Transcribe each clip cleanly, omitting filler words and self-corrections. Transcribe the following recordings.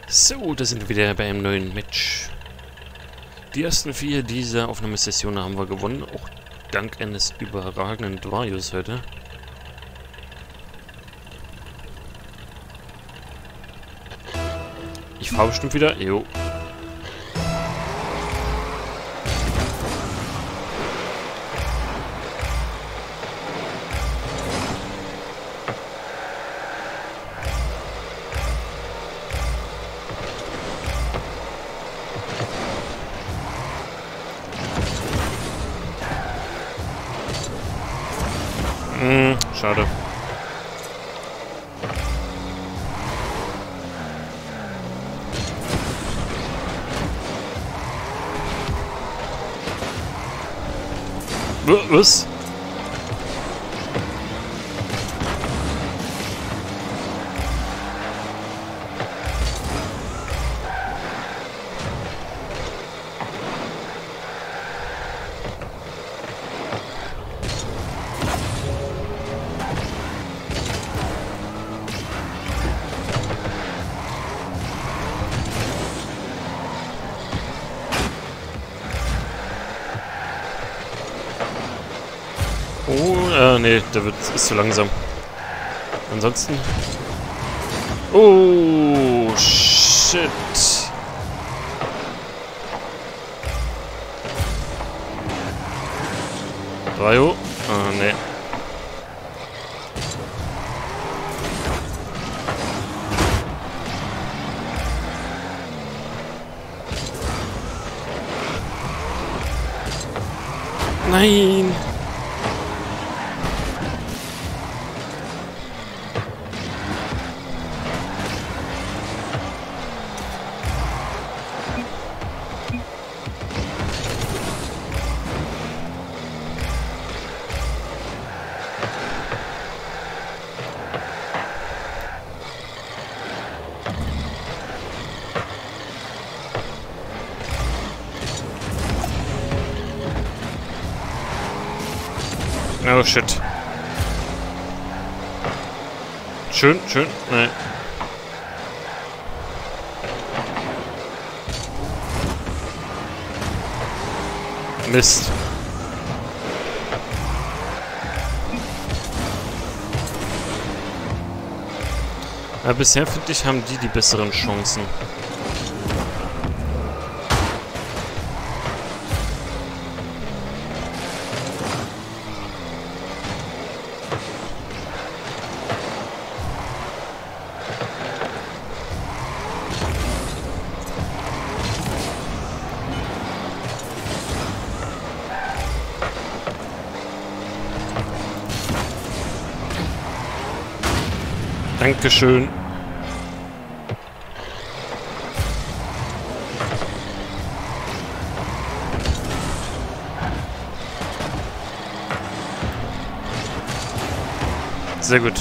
So, da sind wir wieder bei einem neuen Match. Die ersten 4 dieser Aufnahmesessionen haben wir gewonnen, auch dank eines überragenden Dwarius heute. Ich fahre bestimmt wieder. Jo. Schade. Was? Oh, nee, der ist zu langsam. Ansonsten... Oh, shit. Dwario? Ah, nee. Nein! Oh shit. Schön, schön. Nein. Mist. Aber bisher finde ich, haben die besseren Chancen. Dankeschön. Sehr gut.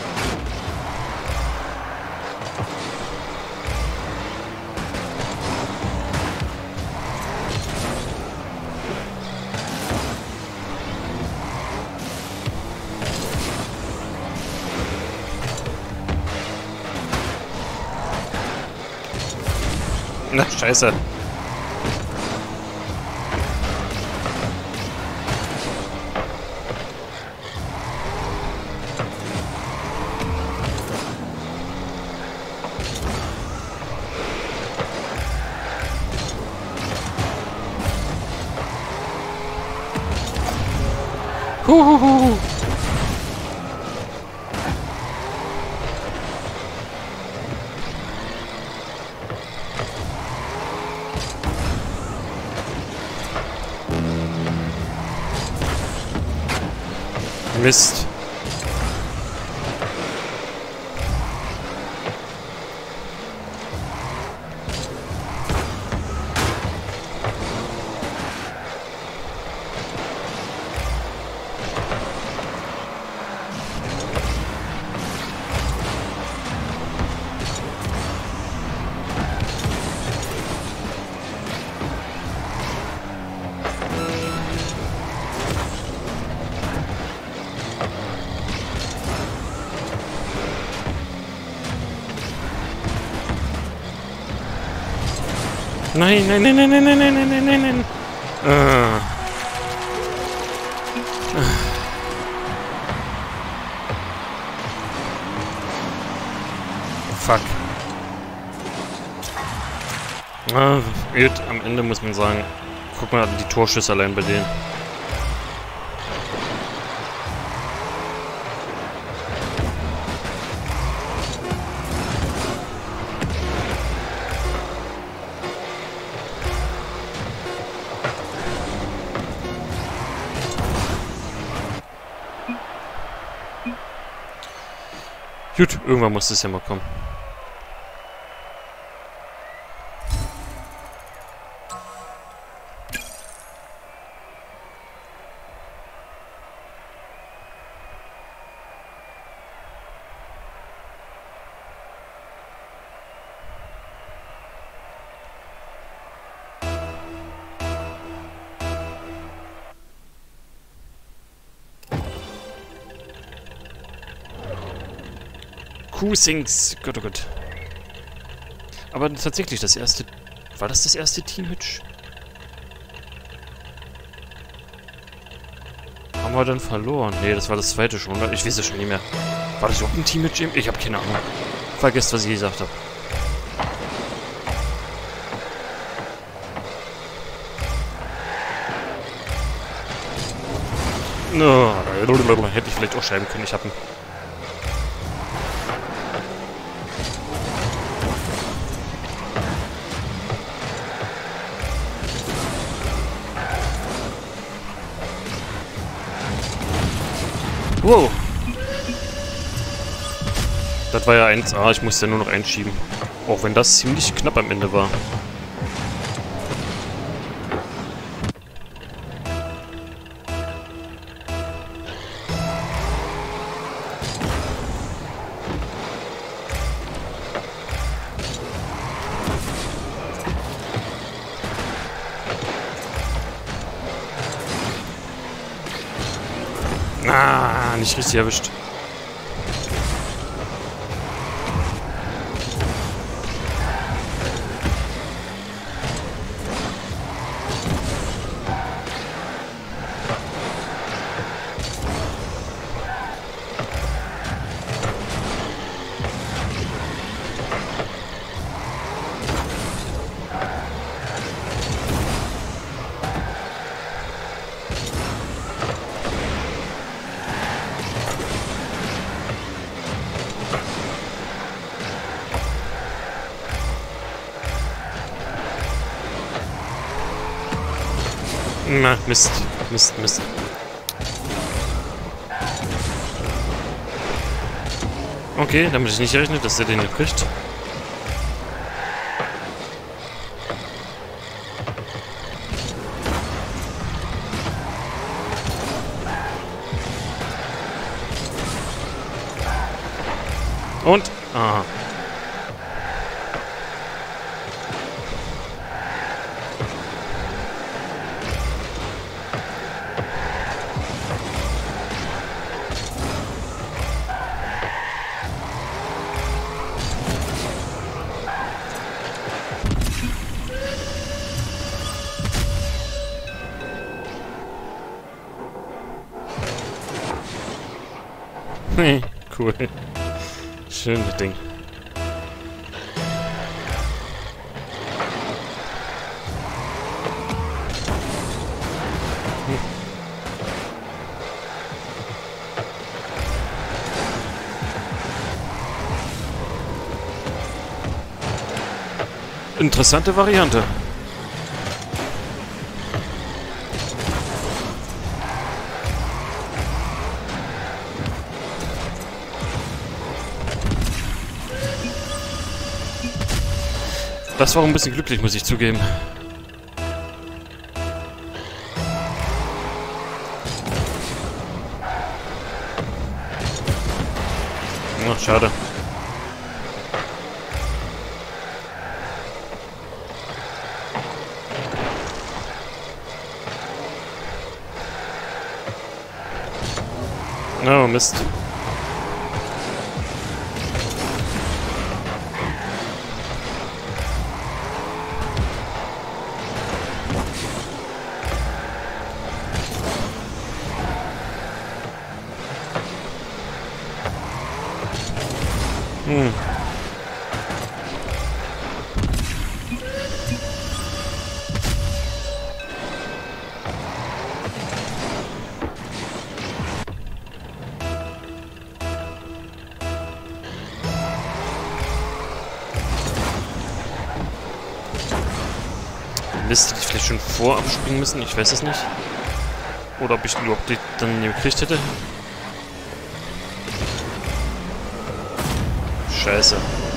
Na, scheiße. Huhuhu. Mist. Nein, nein, nein, nein, nein, nein, nein, nein, nein, nein. Fuck. Gut, am Ende muss man sagen, guck mal die Torschüsse allein bei denen. Gut, irgendwann muss es ja mal kommen. Cousins. Gott, oh Gott. Aber tatsächlich, das erste... War das das erste Team-Match? Haben wir dann verloren? Nee, das war das zweite schon, oder? Ich weiß es schon nicht mehr. War das überhaupt ein Team-Match? Ich habe keine Ahnung. Vergesst, was ich gesagt habe. No, hätte ich vielleicht auch schreiben können. Ich habe ihn. Wow. Das war ja 1A, ich musste ja nur noch einschieben. Auch wenn das ziemlich knapp am Ende war. Ah, nicht richtig erwischt. Na, Mist. Mist, Mist. Okay, damit ich nicht gerechnet, dass der den hier kriegt. Und? Aha. Cool. Schönes Ding. Interessante Variante. Das war ein bisschen glücklich, muss ich zugeben. Ach, schade. Oh, Mist. Hm. Mist, hätte ich vielleicht schon vorab springen müssen? Ich weiß es nicht. Oder ob ich überhaupt die dann gekriegt hätte. Scheiße.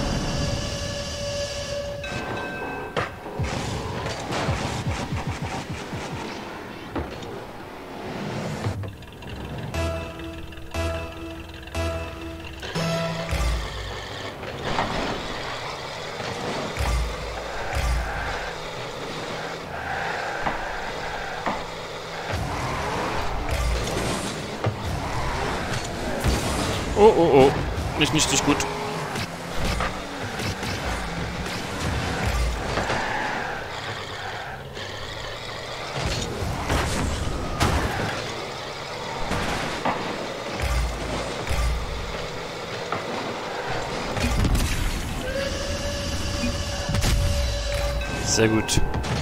Oh, oh, oh. Nicht gut. Sehr gut.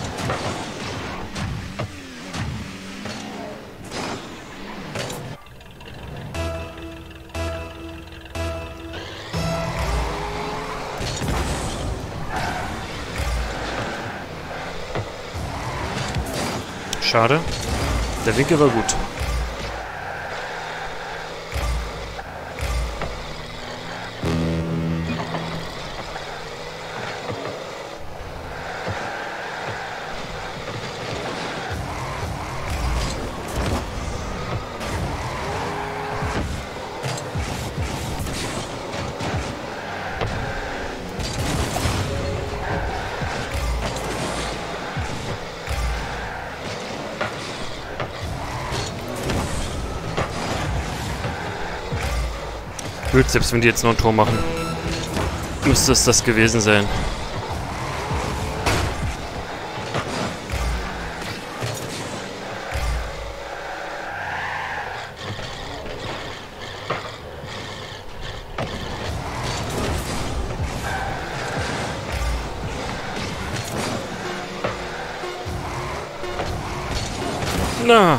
Schade. Der Winkel war gut. Gut, selbst wenn die jetzt noch ein Tor machen, müsste es das gewesen sein. Na.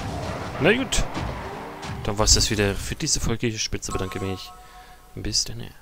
Na gut. Dann war es das wieder für diese Folge. Ich spitze bedanke mich. Bis dann.